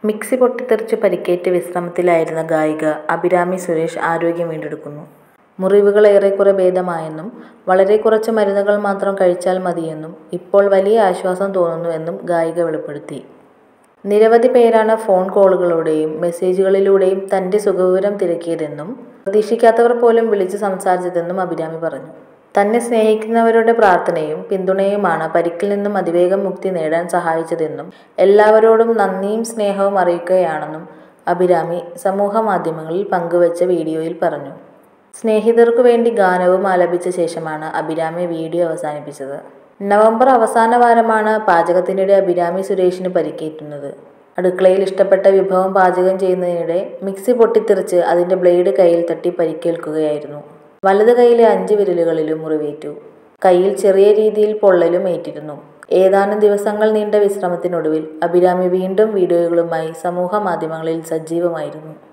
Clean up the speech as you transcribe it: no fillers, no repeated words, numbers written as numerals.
Mixie പൊട്ടിത്തെറിച്ച് പരിക്കേറ്റ് വിശ്രമത്തിലായിരുന്ന ഗായിക അഭിരാമി സുരേഷ് ആരോഗ്യം വീണ്ടെടുക്കുന്നു. മുറിവുകൾ ഏറെക്കുറെ ഭേദമായെന്നും വളരെ കുറച്ച് മരുന്നുകൾ മാത്രം കഴിച്ചാൽ മതിയെന്നും ഇപ്പോൾ വലിയ ആശ്വാസം തോന്നുന്നുവെന്നും ഗായിക വെളിപ്പെടുത്തി. നിരവധി പേരാണ് ഫോൺ കോളുകളിലൂടെയും മെസ്സേജുകളിലൂടെയും തന്റെ സുഖവിവരം തിരക്കിയതെന്നും പ്രതീക്ഷിക്കാത്തവർ പോലും വിളിച്ചു സംസാരിച്ചതെന്നും അഭിരാമി പറഞ്ഞു. തന്നെ സ്നേഹിക്കുന്നവരുടെ പ്രാർത്ഥനയും പിന്തുണയുമാണ് പരിക്കിൽ നിന്നും അതിവേഗം മുക്തി നേടാൻ സഹായിച്ചതെന്നും എല്ലാവരോടും നന്ദിയും സ്നേഹവും അറിയിക്കുകയാണെന്നും അഭിരാമി സമൂഹ മാധ്യമങ്ങളിൽ പങ്കുവച്ച വീഡിയോയിൽ പറഞ്ഞു. സ്നേഹിതർക്കു വേണ്ടി ഗാനവും ആലപിച്ച ശേഷമാണ് അഭിരാമി വീഡിയോ അവസാനിപ്പിച്ചത്. നവംബർ അവസാന വാരമാണ് പാചകത്തിനിടെ അഭിരാമി സുരേഷിന് പരിക്കേറ്റുന്നത്. അടുക്കളയിൽ ഇഷ്ടപ്പെട്ട വിഭവം പാചകം ചെയ്യുന്നതിനിടെ മിക്സി പൊട്ടിത്തെറിച്ച് അതിന്റെ ബ്ലേഡ് കൈയിൽ തട്ടി പരിക്കേൽക്കുകയായിരുന്നു. വലത് കൈയിലെ 5 വിരലുകളിലും മുറിവേറ്റു. കൈയിൽ ചെറിയ രീതിയിൽ പൊള്ളലും ഏറ്റിരുന്നു. ഏതാനും ദിവസങ്ങൾ നീണ്ട വിശ്രമത്തിനൊടുവിൽ അഭിരാമി വീണ്ടും വീഡിയോകളുമായി സമൂഹ മാധ്യമങ്ങളിൽ സജീവമായിരുന്നു.